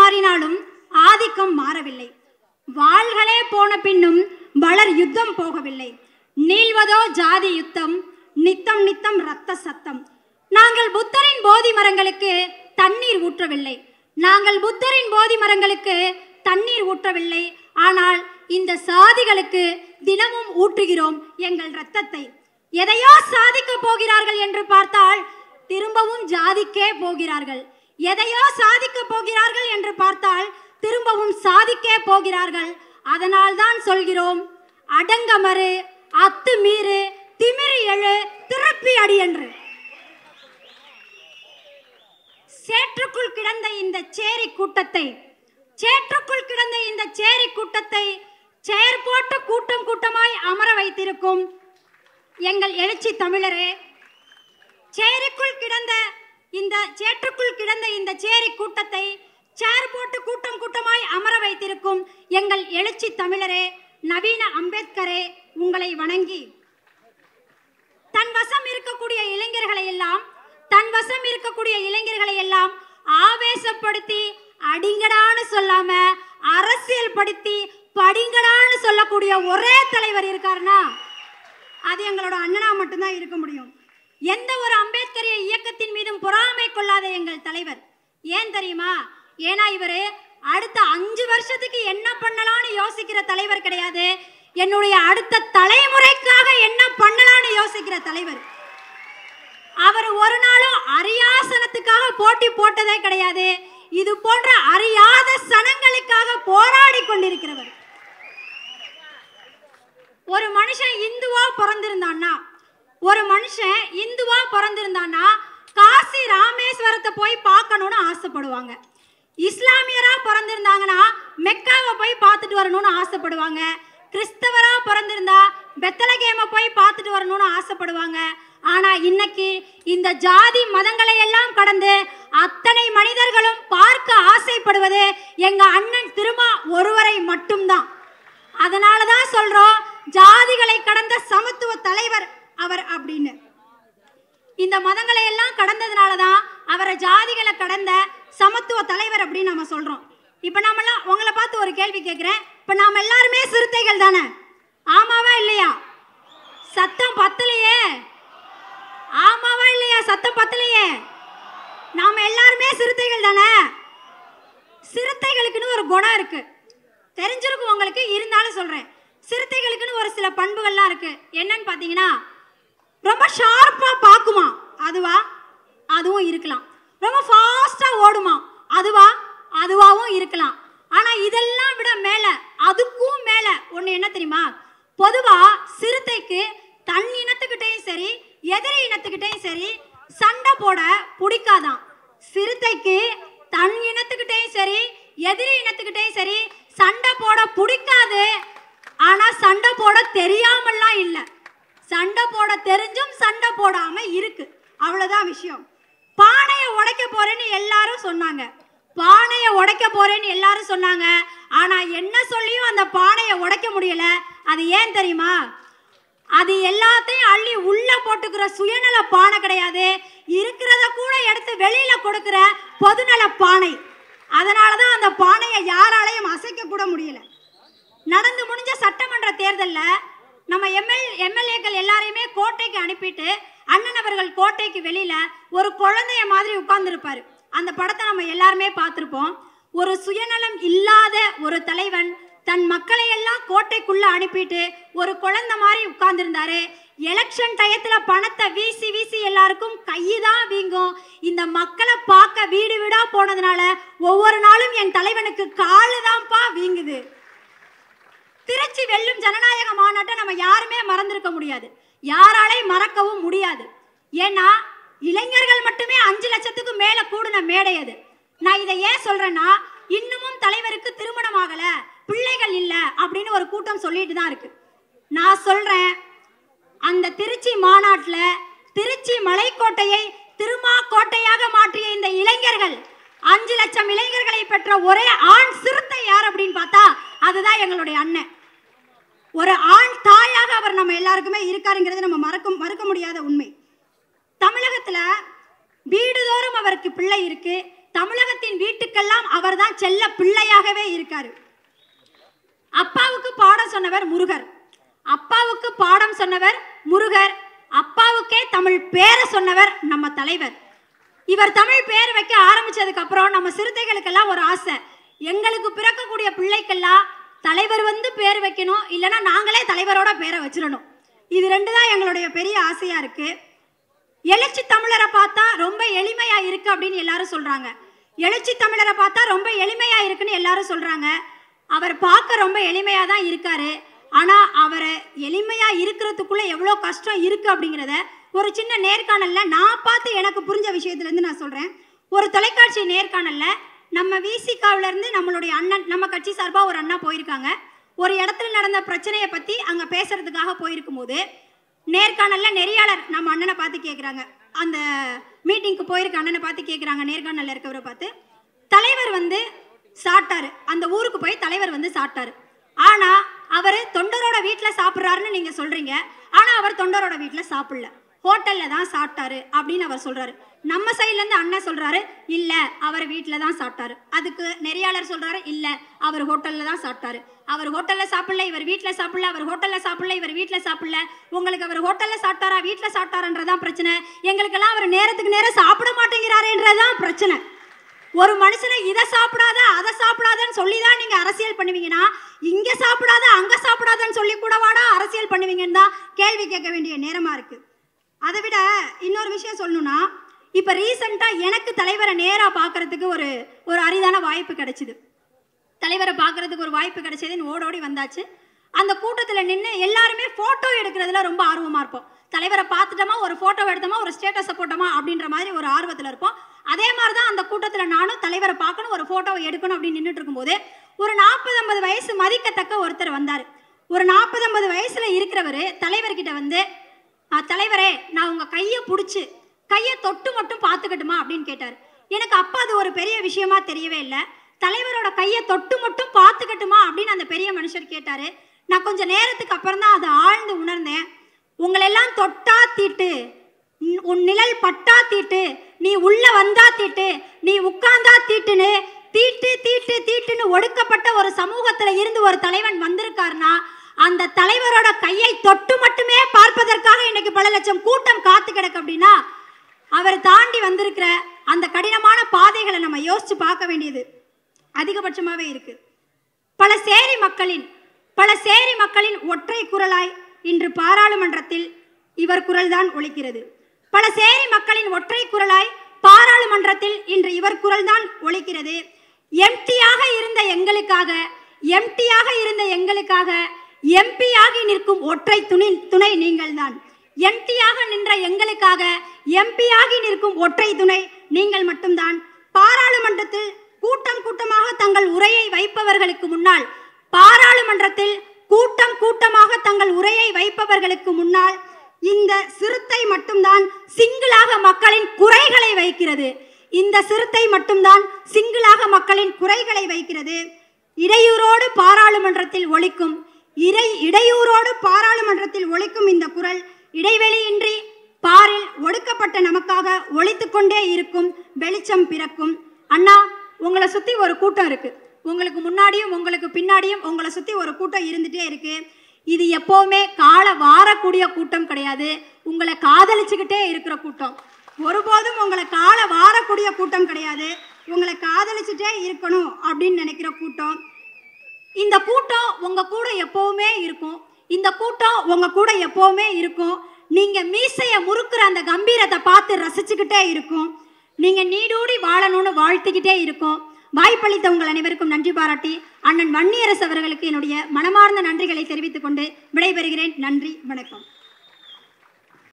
மாறினாலும் ஆதிக்கம் மாறவில்லை. வாள்களே போன பின்னும் வளர் யுத்தம் போகவில்லை. நீள்வதோ ஜாதி யுத்தம், நித்தம் நித்தம் இரத்த சத்தம். நாங்கள் புத்தரின் போதி மரங்களுக்கு தண்ணீர் ஊற்றவில்லை. நாங்கள் புத்தரின் போதி மரங்களுக்கு தண்ணீர் ஊற்றவில்லை. ஆனால் இந்த சாதிகளுக்கு தினமும் ஊற்றுகிறோம் எங்கள் இரத்தத்தை. எதையோ சாதிக்க போகிறார்கள் என்று பார்த்தால் திரும்பவும் ஜாதிக்கே போகிறார்கள். எதையோ சாதிக்க போகிறார்கள் என்று பார்த்தால் திரும்பவும் சாதிக்கே போகிறார்கள். அதனால் தான் சொல்கிறோம், அடங்கமறு, அத்துமீறு, திமிரி எழு, திருப்பி அடி என்று. சேற்றுக்குள் கிடந்த இந்த சேரி கூட்டத்தை, சேற்றுக்குள் கிடந்த இந்த சேரி கூட்டத்தை சேர் போட்டு கூட்டம் கூட்டமாய் அமர வைத்திருக்கும் எங்கள் எழுச்சி தமிழரே, சேற்றுக்குள் கிடந்த இந்த சேரி கூட்டத்தை சேர் போட்டு கூட்டம் கூட்டமாய் அமர வைத்திருக்கும் எங்கள் எழுச்சி தமிழரே, நவீன அம்பேத்கரே, உங்களை வணங்கி தன் வசம் இருக்கக்கூடிய இளைஞர்களை எல்லாம் ஆவேசப்படுத்தி அடிங்கடான்னு சொல்லாம அரசியல் படுத்தி படிங்கடான்னு சொல்லக்கூடிய ஒரே தலைவர் இருக்காருன்னா அது எங்களோட அண்ணனா மட்டும்தான் இருக்க முடியும். எந்த ஒரு அம்பேத்கரிய இயக்கத்தின் மீதும் பொறாமை கொள்ளாத எங்கள் தலைவர். ஏன் தெரியுமா? ஏன்னா இவரு அடுத்த 5 வருஷத்துக்கு என்ன பண்ணலாம்னு யோசிக்கிற தலைவர் கிடையாது. என்னுடைய அடுத்த தலைமுறைக்காக என்ன பண்ணலாம்னு யோசிக்கிற தலைவர். அவர் ஒரு நாளும் அரியாசனத்துக்காக போட்டி போட்டதே கிடையாது. இது போன்ற அறியாத சனங்களுக்காக போராடி கொண்டிருக்கிறவர். ஒரு மனுஷன் இந்துவா பிறந்திருந்தான்னா காசி ராமேஸ்வரத்தை போய் பார்க்கணும்னு ஆசைப்படுவாங்க. இஸ்லாமியரா பிறந்திருந்தாங்கன்னா மெக்காவை போய் பார்த்துட்டு வரணும்னு ஆசைப்படுவாங்க. கிறிஸ்தவரா பிறந்திருந்தா பெத்தலகேமை போய் பார்த்துட்டு வரணும்னு ஆசைப்படுவாங்க. ஆனா இன்னைக்கு இந்த ஜாதி மதங்களை எல்லாம் கடந்து அத்தனை மனிதர்களும் பார்க்க ஆசைப்படுவது எங்க அண்ணன் திருமா ஒருவரை மட்டும்தான். அதனாலதான் சொல்றோம், ஜாதிகளை கடந்த சமத்துவ தலைவர் அவர் அப்படின்னு. இந்த மதங்களை எல்லாம் கடந்ததுனாலதான் அவரை ஜாதிகளை கடந்த சமத்துவ தலைவர் அப்படின்னு நம்ம சொல்றோம். இப்ப நாமெல்லாம் உங்களை பார்த்து ஒரு கேள்வி கேட்கிறேன். இப்ப நாம எல்லாருமே சிறுத்தைகள் தானே? ஆமாவா இல்லையா? சத்தம் பத்தலையே. ஆமாவா இல்லையா? சத்தம் பத்தலையே. நாம எல்லாருமே சிறுத்தைகள் தானே? சிறுத்தைகளுக்குன்னு ஒரு குணம் இருக்கு, தெரிஞ்சிருக்கும் உங்களுக்கு, இருந்தாலும் சொல்றேன். சிறுத்தைகளுக்குன்னு ஒரு சில பண்புகள்லாம் இருக்கு. என்னன்னு பாத்தீங்கன்னா, ரொம்ப ஷார்ப்பா பாக்குமா, அதுவும் இருக்கலாம். ரொம்ப ஃபாஸ்டா ஓடுமா, அதுவாவும் இருக்கலாம். ஆனா இதெல்லாம் விட மேல, அதுக்கும் மேல ஒண்ணு என்ன தெரியுமா? பொதுவா சிறுத்தைக்கு தன் இனத்துக்கிட்டையும் சரி எதிரி இனத்துக்கிட்டையும் சரி சண்டை போட பிடிக்காதான். சிறுத்தைக்கு தன் இனத்துக்கிட்டையும் சரி எதிரி இனத்துக்கிட்டையும் சரி சண்டை போட பிடிக்காது. ஆனா சண்டை போட தெரியாமல்லாம் இல்லை, சண்டை போட தெரிஞ்சும் சண்டை போடாம இருக்கு. அவ்வளவுதான் விஷயம். பானையை உடைக்க போறேன்னு எல்லாரும் சொன்னாங்க. ஆனா என்ன சொல்லியும் அந்த பானையை உடைக்க முடியல. அது ஏன் தெரியுமா? அது எல்லாத்தையும் அள்ளி உள்ள போட்டுக்கிற சுயநல பானை கிடையாது, இருக்கிறத கூட எடுத்து வெளியில கொடுக்கிற பொதுநல பானை. அதனாலதான் அந்த பானையை யாராலையும் அசைக்க கூட முடியல. நடந்து முடிஞ்ச சட்டமன்ற தேர்தலில் நம்ம எம்எல்ஏக்கள் எல்லாரையுமே கோட்டைக்கு அனுப்பிட்டு அண்ணன் அவர்கள் கோட்டைக்கு வெளியில ஒரு குழந்தைய மாதிரி உட்கார்ந்துருப்பாரு. அந்த படத்தை நம்ம எல்லாருமே பார்த்திருப்போம். ஒரு சுயநலம் இல்லாத ஒரு தலைவன் தன் மக்களை எல்லாம் கோட்டைக்குள்ள அனுப்பிட்டு ஒரு குழந்தை மாதிரி உட்கார்ந்துருந்தாரு. எலெக்ஷன் டயத்துல பணத்தை வீசி வீசி எல்லாருக்கும் கைதான் வீங்கும். இந்த மக்களை பார்க்க வீடு வீடா போனதுனால ஒவ்வொரு நாளும் என் தலைவனுக்கு காலுதான்ப்பா வீங்குது. திருச்சி வெல்லும் ஜனநாயக மாநாட்டை நம்ம யாருமே மறந்திருக்க முடியாது, யாராலையும் மறக்கவும் முடியாது. ஏன்னா இளைஞர்கள் மட்டுமே 5 லட்சத்துக்கு மேல கூடின மேடை அது. நான் இதை ஏன் சொல்றேன்னா, இன்னமும் தலைவருக்கு திருமணம் ஆகல, பிள்ளைகள் இல்ல அப்படின்னு ஒரு கூட்டம் சொல்லிட்டு தான் இருக்கு. நான் சொல்றேன், அந்த திருச்சி மாநாட்டில் திருச்சி மலைக்கோட்டையை திருமா கோட்டையாக மாற்றிய இந்த இளைஞர்கள், 5 லட்சம் இளைஞர்களை பெற்ற ஒரே ஆண் சிறுத்தை யார் அப்படின்னு பார்த்தா அதுதான் எங்களுடைய அண்ணன். ஒரு ஆண் தாயாக அவர் நம்ம எல்லாருக்குமே இருக்காருங்கிறது நம்ம மறுக்க முடியாத உண்மை. தமிழகத்துல வீடுதோறும் அவருக்கு பிள்ளை இருக்கு, தமிழகத்தின் வீட்டுக்கெல்லாம் அவர்தான் செல்ல பிள்ளையாகவே இருக்காரு. அப்பாவுக்கு பாடம் சொன்னவர் முருகர், அப்பாவுக்கு பாடம் சொன்னவர் முருகர், அப்பாவுக்கே தமிழ் பேரை சொன்னவர் நம்ம தலைவர். இவர் தமிழ் பேர் வைக்க ஆரம்பிச்சதுக்கு அப்புறம் நம்ம சிறுத்தைகளுக்கெல்லாம் ஒரு ஆசை, எங்களுக்கு பிறக்கக்கூடிய பிள்ளைக்கெல்லாம் தலைவர் வந்து பேர் வைக்கணும், இல்லைன்னா நாங்களே தலைவரோட பேரை வச்சிடணும். இது ரெண்டு தான் எங்களுடைய பெரிய ஆசையா இருக்கு. எழுச்சி தமிழரை பார்த்தா ரொம்ப எளிமையா இருக்கு அப்படின்னு எல்லாரும் சொல்றாங்க. எழுச்சி தமிழரை பார்த்தா ரொம்ப எளிமையா இருக்குன்னு எல்லாரும் சொல்றாங்க. அவர் பார்க்க ரொம்ப எளிமையா தான் இருக்காரு. ஆனா அவரை எளிமையா இருக்கிறதுக்குள்ள எவ்வளோ கஷ்டம் இருக்கு அப்படிங்கிறத ஒரு சின்ன நேர்காணல்ல நான் பார்த்து எனக்கு புரிஞ்ச விஷயத்துல இருந்து நான் சொல்றேன். ஒரு தொலைக்காட்சி நேர்காணல்ல நம்ம விசிகாவில இருந்து நம்மளுடைய அண்ணன், நம்ம கட்சி சார்பா ஒரு அண்ணா போயிருக்காங்க. ஒரு இடத்துல நடந்த பிரச்சனையை பத்தி அங்க பேசுறதுக்காக போயிருக்கும் போது நேர்காணல்ல நெறியாளர் நம்ம அண்ணனை பார்த்து கேட்குறாங்க, அந்த மீட்டிங்க்கு போயிருக்க அண்ணனை பார்த்து கேட்குறாங்க, நேர்காணல்ல இருக்கவரை பார்த்து, தலைவர் வந்து சாப்பிட்டாரு, அந்த ஊருக்கு போய் தலைவர் வந்து சாப்பிட்டாரு, ஆனா அவர் தொண்டரோட வீட்டில் சாப்பிட்றாருன்னு நீங்க சொல்றீங்க, ஆனா அவர் தொண்டரோட வீட்டில் சாப்பிடல, ஹோட்டல்ல தான் சாப்பிட்டாரு அப்படின்னு அவர் சொல்றாரு. நம்ம சைட்ல இருந்து அண்ணன் சொல்றாரு இல்ல அவர் வீட்டில் தான் சாப்பிட்டாரு. அதுக்கு நெறியாளர் சொல்றாரு இல்ல அவர் ஹோட்டல்ல தான் சாப்பிட்டாரு. அவர் ஹோட்டல்ல சாப்பிடல, இவர் வீட்டில் சாப்பிடல, அவர் ஹோட்டல்ல சாப்பிடல, இவர் வீட்டில் சாப்பிடல. உங்களுக்கு அவர் ஹோட்டல்ல சாப்பிட்டாரா வீட்டில் சாப்பிட்டாருன்றதான் பிரச்சனை. எங்களுக்கெல்லாம் அவர் நேரத்துக்கு நேரம் சாப்பிட மாட்டேங்கிறாருன்றதான் பிரச்சனை. ஒரு மனுஷனை இதை சாப்பிடாத அதை சாப்பிடாதன்னு சொல்லி தான் நீங்க அரசியல் பண்ணுவீங்கன்னா, இங்க சாப்பிடாத அங்க சாப்பிடாதன்னு சொல்லி கூடவாடா அரசியல் பண்ணுவீங்கன்னு தான் கேள்வி கேட்க வேண்டிய நேரமா இருக்கு. அதை விட இன்னொரு விஷயம் சொல்லணும்னா, இப்ப ரீசெண்டா எனக்கு தலைவரை நேரா பார்க்கறதுக்கு ஒரு அரிதான வாய்ப்பு கிடைச்சிது. தலைவரை பார்க்கறதுக்கு ஒரு வாய்ப்பு கிடைச்சதுன்னு ஓடோடி வந்தாச்சு. அந்த கூட்டத்தில் நின்று எல்லாருமே போட்டோ எடுக்கிறதுல ரொம்ப ஆர்வமா இருப்போம். தலைவரை பார்த்துட்டோமா, ஒரு போட்டோ எடுத்தோமா, ஒரு ஸ்டேட்டஸை போட்டோமா அப்படின்ற மாதிரி ஒரு ஆர்வத்தில் இருப்போம். அதே மாதிரி தான் அந்த கூட்டத்தில் நானும் தலைவரை பார்க்கணும், ஒரு போட்டோவை எடுக்கணும் அப்படின்னு நின்றுட்டு இருக்கும்போது ஒரு 40-50 வயசு மதிக்கத்தக்க ஒருத்தர் வந்தார். ஒரு 40-50 வயசுல இருக்கிறவர் தலைவர்கிட்ட வந்து, தலைவரே நான் உங்க கையை பிடிச்சி கையை தொட்டு மட்டும் பார்த்துக்கட்டுமா அப்படின்னு கேட்டார். எனக்கு அப்போ அது ஒரு பெரிய விஷயமா தெரியவே இல்லை. தலைவரோட கையை தொட்டு மட்டும் பார்த்துக்கட்டுமா அப்படின்னு அந்த பெரிய மனுஷர் கேட்டாரு. நான் கொஞ்சம் நேரத்துக்கு அப்புறம் தான் அதை ஆழ்ந்து உணர்ந்தேன். உங்களெல்லாம் தொட்டா தீட்டு, உன் நிழல் பட்டா தீட்டு, நீ உள்ள வந்தா தீட்டு, நீ உட்கார்ந்தா தீட்டுன்னு தீட்டு தீட்டு தீட்டுன்னு ஒடுக்கப்பட்ட ஒரு சமூகத்துல இருந்து ஒரு தலைவன் வந்திருக்காருன்னா, அந்த தலைவரோட கையை தொட்டு மட்டுமே பார்ப்பதற்காக இன்னைக்கு பல லட்சம் கூட்டம் காத்து கிடக்கு அப்படின்னா, அவர் தாண்டி வந்திருக்கிற அந்த கடினமான பாதைகளை நம்ம யோசிச்சு பார்க்க வேண்டியது அதிகபட்சமாவே இருக்கு. பல சேரி மக்களின் ஒற்றை குரலாய் இன்று பாராளுமன்றத்தில் இவர் குரல்தான் ஒலிக்கிறது. பல சேரி மக்களின் ஒற்றை குரலாய் பாராளுமன்றத்தில் இன்று இவர் குரல்தான் ஒலிக்கிறது. எம்டியாக இருந்த எங்களுக்காக எம்பியாகி நிற்கும் ஒற்றை துணை நீங்கள்தான். எம்பியாக நின்ற எங்களுக்காக எம்பியாகி நிற்கும் ஒற்றை துணை நீங்கள் மட்டும்தான். பாராளுமன்றத்தில் கூட்டம் கூட்டமாக தங்கள் உரையை வைப்பவர்களுக்கு முன்னால், பாராளுமன்றத்தில் கூட்டம் கூட்டமாக தங்கள் உரையை வைப்பவர்களுக்கு முன்னால் இந்த சிறுத்தை மட்டும்தான் சிங்கிளாக மக்களின் குறைகளை வைக்கிறது. இந்த சிறுத்தை மட்டும்தான் சிங்கிளாக மக்களின் குறைகளை வைக்கிறது. இடையூரோடு பாராளுமன்றத்தில் ஒலிக்கும் இந்த குரல் இடைவெளியின்றி பாரில் ஒடுக்கப்பட்ட நமக்காக ஒலித்துக்கொண்டே இருக்கும். வெளிச்சம் பிறக்கும். அண்ணா, உங்களை சுத்தி ஒரு கூட்டம் இருக்கு. உங்களுக்கு முன்னாடியும் உங்களுக்கு பின்னாடியும் உங்களை சுத்தி ஒரு கூட்டம் இருந்துட்டே இருக்கு. இது எப்பவுமே காலை வாரக்கூடிய கூட்டம் கிடையாது. உங்களை காதலிச்சுக்கிட்டே இருக்கிற கூட்டம். ஒருபோதும் உங்களை காலை வாரக்கூடிய கூட்டம் கிடையாது. உங்களை காதலிச்சுட்டே இருக்கணும் அப்படின்னு நினைக்கிற கூட்டம். இந்த கூட்டம் உங்க கூட எப்பவுமே இருக்கும். இந்த கூட்டம் உங்க கூட எப்பவுமே இருக்கும். நீங்க மீசைய முறுக்குற அந்த கம்பீரத்தை பார்த்து ரசிச்சுக்கிட்டே இருக்கும். நீங்க நீடூடி வாழணும்னு வாழ்த்துக்கிட்டே இருக்கும். வாய்ப்பளித்த உங்கள் அனைவருக்கும் நன்றி பாராட்டி அண்ணன் வன்னியரசு அவர்களுக்கு என்னுடைய மனமார்ந்த நன்றிகளை தெரிவித்துக் கொண்டு விடைபெறுகிறேன். நன்றி, வணக்கம்.